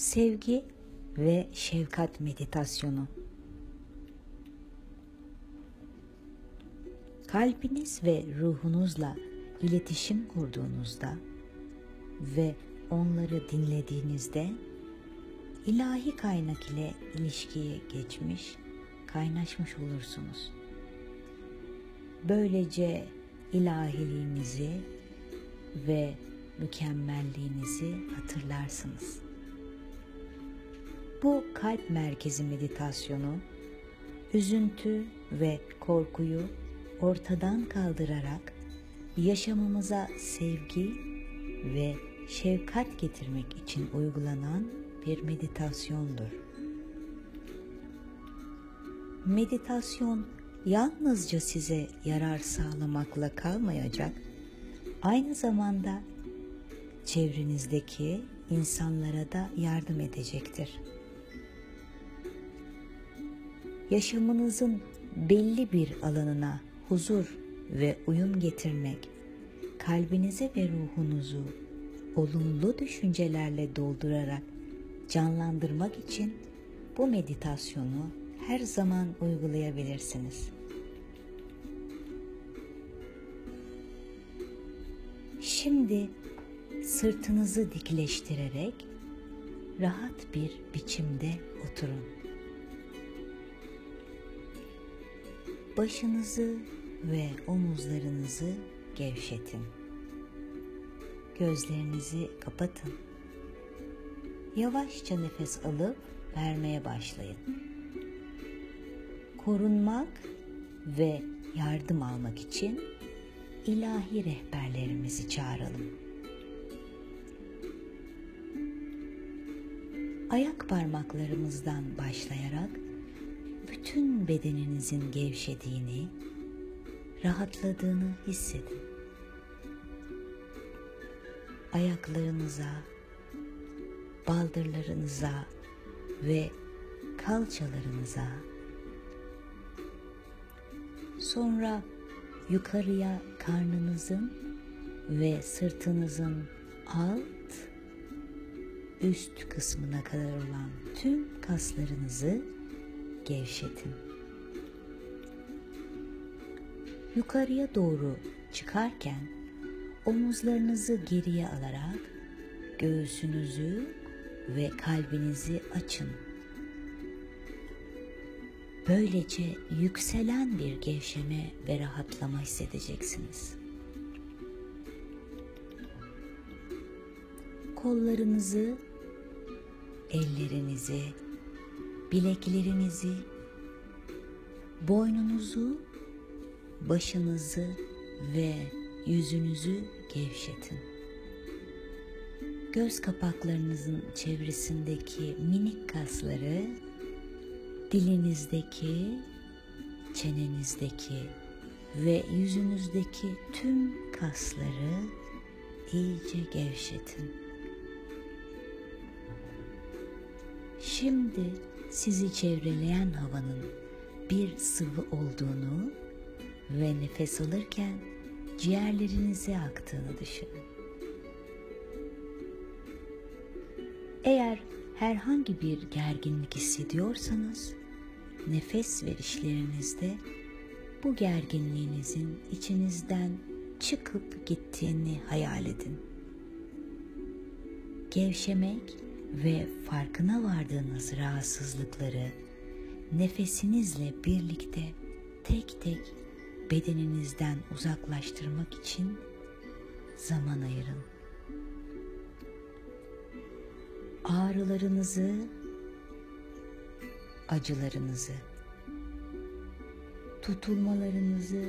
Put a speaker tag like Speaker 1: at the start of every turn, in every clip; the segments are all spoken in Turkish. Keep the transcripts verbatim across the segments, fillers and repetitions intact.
Speaker 1: Sevgi ve şefkat meditasyonu. Kalbiniz ve ruhunuzla iletişim kurduğunuzda ve onları dinlediğinizde ilahi kaynak ile ilişkiye geçmiş, kaynaşmış olursunuz. Böylece ilahiliğinizi ve mükemmelliğinizi hatırlarsınız. Bu kalp merkezi meditasyonu, üzüntü ve korkuyu ortadan kaldırarak yaşamımıza sevgi ve şefkat getirmek için uygulanan bir meditasyondur. Meditasyon yalnızca size yarar sağlamakla kalmayacak, aynı zamanda çevrenizdeki insanlara da yardım edecektir. Yaşamınızın belli bir alanına huzur ve uyum getirmek, kalbinize ve ruhunuzu olumlu düşüncelerle doldurarak canlandırmak için bu meditasyonu her zaman uygulayabilirsiniz. Şimdi sırtınızı dikleştirerek rahat bir biçimde oturun. Başınızı ve omuzlarınızı gevşetin. Gözlerinizi kapatın. Yavaşça nefes alıp vermeye başlayın. Korunmak ve yardım almak için ilahi rehberlerimizi çağıralım. Ayak parmaklarımızdan başlayarak bütün bedeninizin gevşediğini, rahatladığını hissedin. Ayaklarınıza, baldırlarınıza ve kalçalarınıza, sonra yukarıya karnınızın ve sırtınızın alt, üst kısmına kadar olan tüm kaslarınızı gevşetin. Yukarıya doğru çıkarken omuzlarınızı geriye alarak göğsünüzü ve kalbinizi açın. Böylece yükselen bir gevşeme ve rahatlama hissedeceksiniz. Kollarınızı, ellerinizi, bileklerinizi, boynunuzu, başınızı ve yüzünüzü gevşetin. Göz kapaklarınızın çevresindeki minik kasları, dilinizdeki, çenenizdeki ve yüzünüzdeki tüm kasları iyice gevşetin. Şimdi sizi çevreleyen havanın bir sıvı olduğunu ve nefes alırken ciğerlerinize aktığını düşünün. Eğer herhangi bir gerginlik hissediyorsanız, nefes verişlerinizde bu gerginliğinizin içinizden çıkıp gittiğini hayal edin. Gevşemek ve farkına vardığınız rahatsızlıkları nefesinizle birlikte tek tek bedeninizden uzaklaştırmak için zaman ayırın. Ağrılarınızı, acılarınızı, tutulmalarınızı,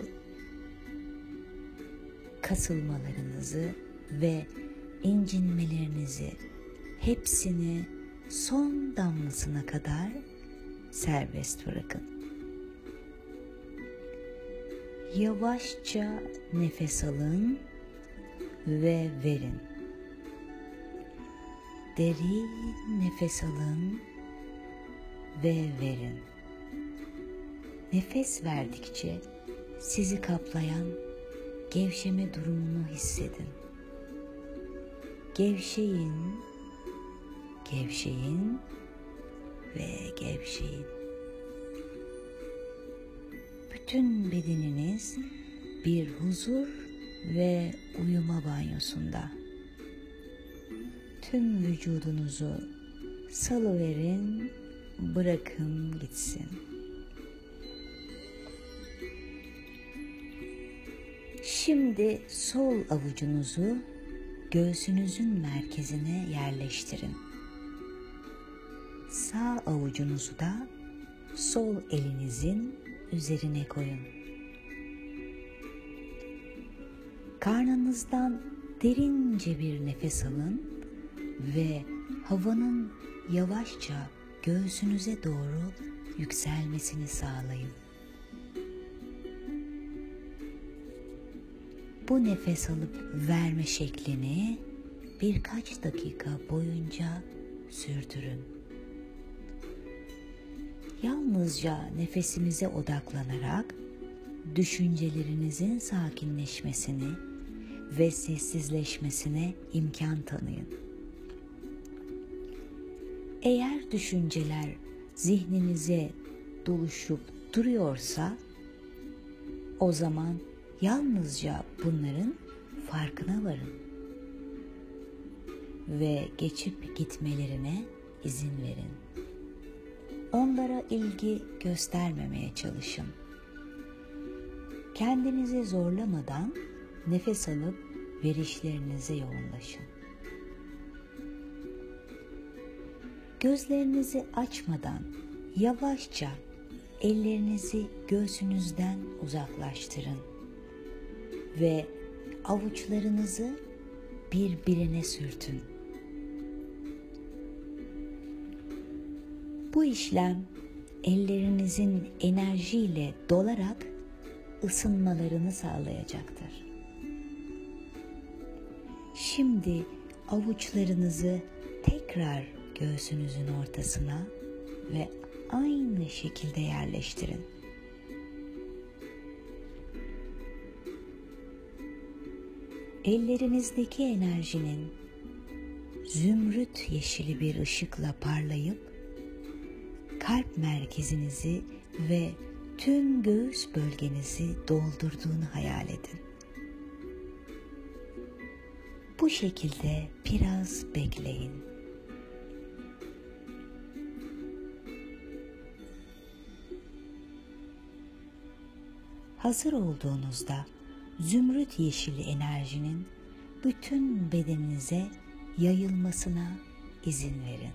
Speaker 1: kasılmalarınızı ve incinmelerinizi hepsini son damlasına kadar serbest bırakın. Yavaşça nefes alın ve verin. Derin nefes alın ve verin. Nefes verdikçe sizi kaplayan gevşeme durumunu hissedin. Gevşeyin, gevşeyin ve gevşeyin. Bütün bedeniniz bir huzur ve uyuma banyosunda. Tüm vücudunuzu salıverin, bırakın gitsin. Şimdi sol avucunuzu göğsünüzün merkezine yerleştirin. Sağ avucunuzu da sol elinizin üzerine koyun. Karnınızdan derince bir nefes alın ve havanın yavaşça göğsünüze doğru yükselmesini sağlayın. Bu nefes alıp verme şeklini birkaç dakika boyunca sürdürün. Yalnızca nefesimize odaklanarak düşüncelerinizin sakinleşmesini ve sessizleşmesine imkan tanıyın. Eğer düşünceler zihninize doluşup duruyorsa, o zaman yalnızca bunların farkına varın ve geçip gitmelerine izin verin. Onlara ilgi göstermemeye çalışın. Kendinizi zorlamadan nefes alıp verişlerinize yoğunlaşın. Gözlerinizi açmadan yavaşça ellerinizi göğsünüzden uzaklaştırın ve avuçlarınızı birbirine sürtün. Bu işlem ellerinizin enerjiyle dolarak ısınmalarını sağlayacaktır. Şimdi avuçlarınızı tekrar göğsünüzün ortasına ve aynı şekilde yerleştirin. Ellerinizdeki enerjinin zümrüt yeşili bir ışıkla parlayıp kalp merkezinizi ve tüm göğüs bölgenizi doldurduğunu hayal edin. Bu şekilde biraz bekleyin. Hazır olduğunuzda zümrüt yeşili enerjinin bütün bedeninize yayılmasına izin verin.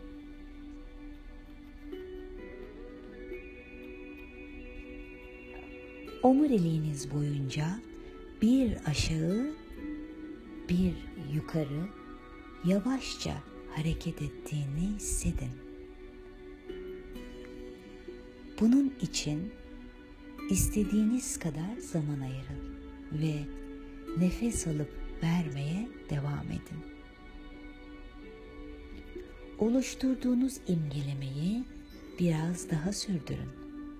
Speaker 1: Omuriliğiniz boyunca bir aşağı, bir yukarı yavaşça hareket ettiğini hissedin. Bunun için istediğiniz kadar zaman ayırın ve nefes alıp vermeye devam edin. Oluşturduğunuz imgelemeyi biraz daha sürdürün.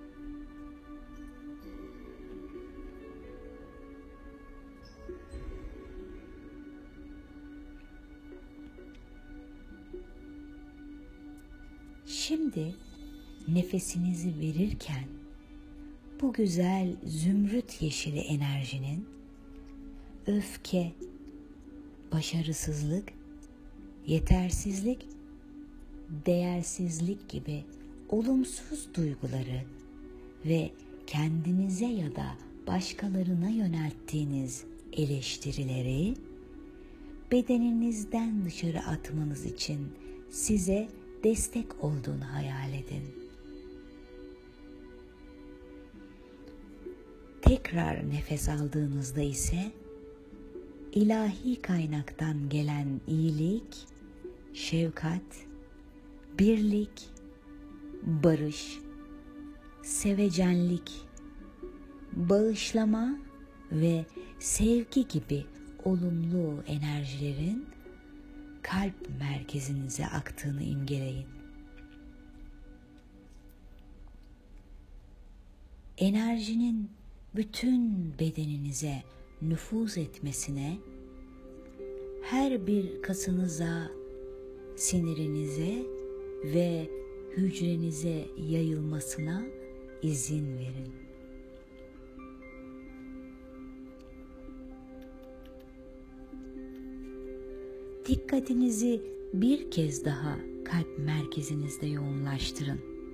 Speaker 1: Şimdi nefesinizi verirken bu güzel zümrüt yeşili enerjinin öfke, başarısızlık, yetersizlik, değersizlik gibi olumsuz duyguları ve kendinize ya da başkalarına yönelttiğiniz eleştirileri bedeninizden dışarı atmanız için size destek olduğunu hayal edin. Tekrar nefes aldığınızda ise ilahi kaynaktan gelen iyilik, şefkat, birlik, barış, sevecenlik, bağışlama ve sevgi gibi olumlu enerjilerin kalp merkezinize aktığını imgeleyin. Enerjinin bütün bedeninize nüfuz etmesine, her bir kasınıza, sinirinize ve hücrenize yayılmasına izin verin. Dikkatinizi bir kez daha kalp merkezinizde yoğunlaştırın.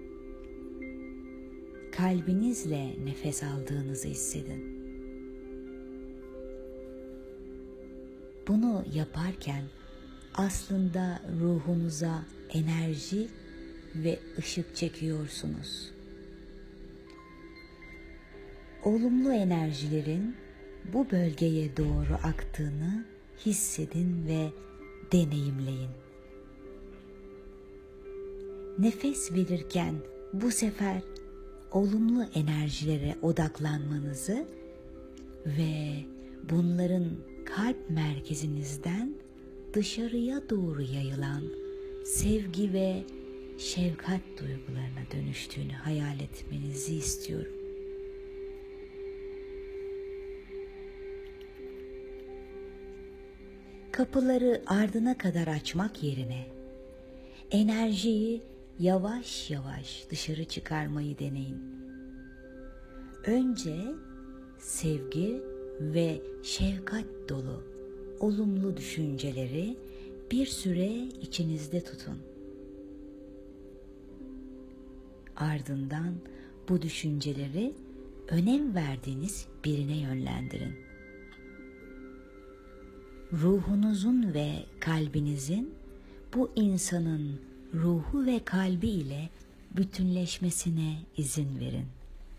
Speaker 1: Kalbinizle nefes aldığınızı hissedin. Bunu yaparken aslında ruhunuza enerji ve ışık çekiyorsunuz. Olumlu enerjilerin bu bölgeye doğru aktığını hissedin ve deneyimleyin. Nefes verirken bu sefer olumlu enerjilere odaklanmanızı ve bunların kalp merkezinizden dışarıya doğru yayılan sevgi ve şefkat duygularına dönüştüğünü hayal etmenizi istiyorum. Kapıları ardına kadar açmak yerine enerjiyi yavaş yavaş dışarı çıkarmayı deneyin. Önce sevgi ve şefkat dolu olumlu düşünceleri bir süre içinizde tutun. Ardından bu düşünceleri önem verdiğiniz birine yönlendirin. Ruhunuzun ve kalbinizin bu insanın ruhu ve kalbi ile bütünleşmesine izin verin.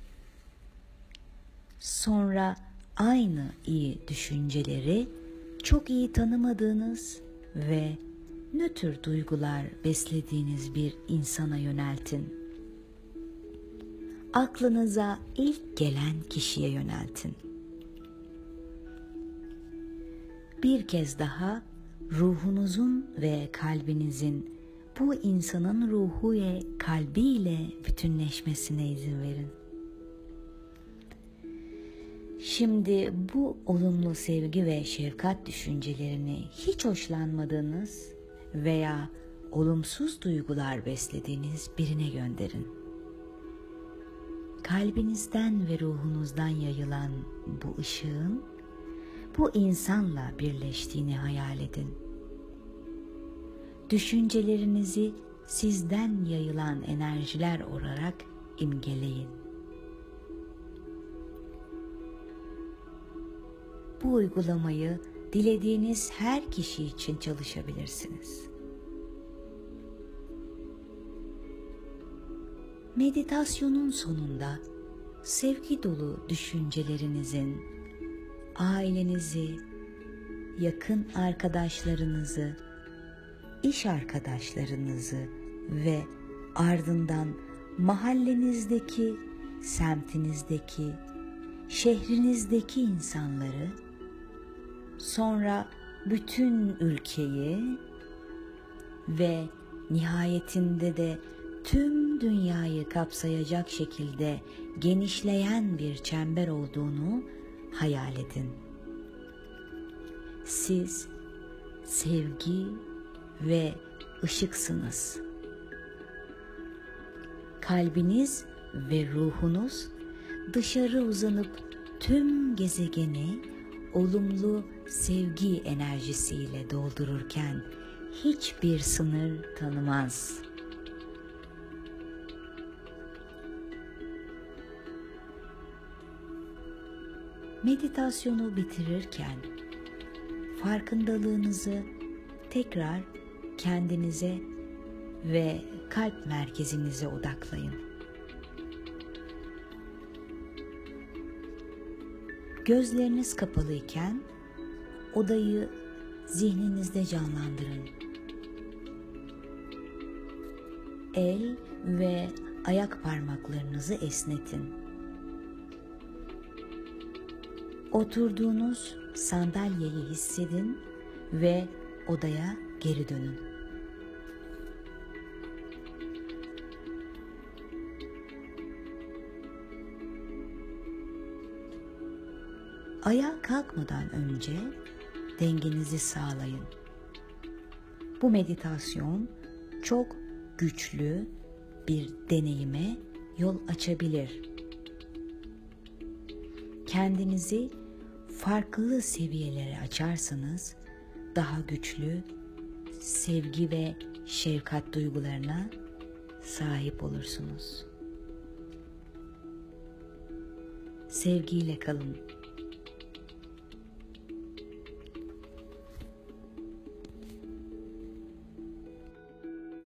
Speaker 1: Sonra aynı iyi düşünceleri çok iyi tanımadığınız ve nötr duygular beslediğiniz bir insana yöneltin. Aklınıza ilk gelen kişiye yöneltin. Bir kez daha ruhunuzun ve kalbinizin bu insanın ruhu ve kalbiyle bütünleşmesine izin verin. Şimdi bu olumlu sevgi ve şefkat düşüncelerini hiç hoşlanmadığınız veya olumsuz duygular beslediğiniz birine gönderin. Kalbinizden ve ruhunuzdan yayılan bu ışığın bu insanla birleştiğini hayal edin. Düşüncelerinizi sizden yayılan enerjiler olarak imgeleyin. Bu uygulamayı dilediğiniz her kişi için çalışabilirsiniz. Meditasyonun sonunda sevgi dolu düşüncelerinizin ailenizi, yakın arkadaşlarınızı, iş arkadaşlarınızı ve ardından mahallenizdeki, semtinizdeki, şehrinizdeki insanları, sonra bütün ülkeyi ve nihayetinde de tüm dünyayı kapsayacak şekilde genişleyen bir çember olduğunu hayal edin. Siz sevgi ve ışıksınız. Kalbiniz ve ruhunuz dışarı uzanıp tüm gezegeni olumlu sevgi enerjisiyle doldururken hiçbir sınır tanımaz. Meditasyonu bitirirken farkındalığınızı tekrar kendinize ve kalp merkezinize odaklayın. Gözleriniz kapalıyken odayı zihninizde canlandırın. El ve ayak parmaklarınızı esnetin. Oturduğunuz sandalyeyi hissedin ve odaya geri dönün. Ayağa kalkmadan önce dengenizi sağlayın. Bu meditasyon çok güçlü bir deneyime yol açabilir. Kendinizi farklı seviyelere açarsanız daha güçlü sevgi ve şefkat duygularına sahip olursunuz. Sevgiyle kalın.